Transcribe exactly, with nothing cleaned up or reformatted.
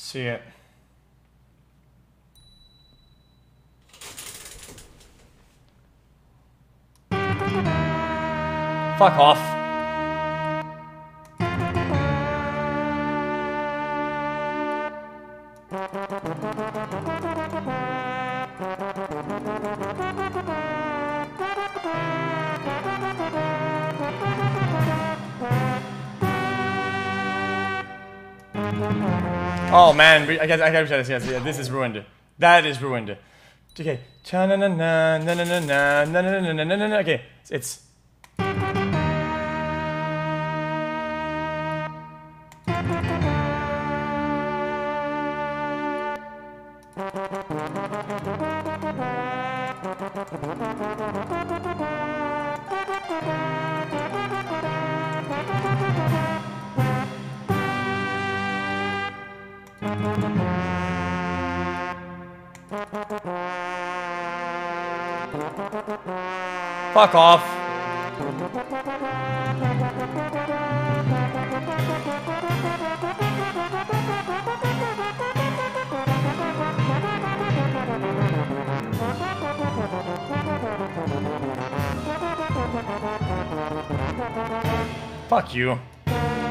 See it. Fuck off. Oh man, I guess I gotta try this. Yes, yeah, this is ruined. That is ruined. Okay. Na na na na na na na na na na na na na. Okay, it's. Fuck off. Fuck you.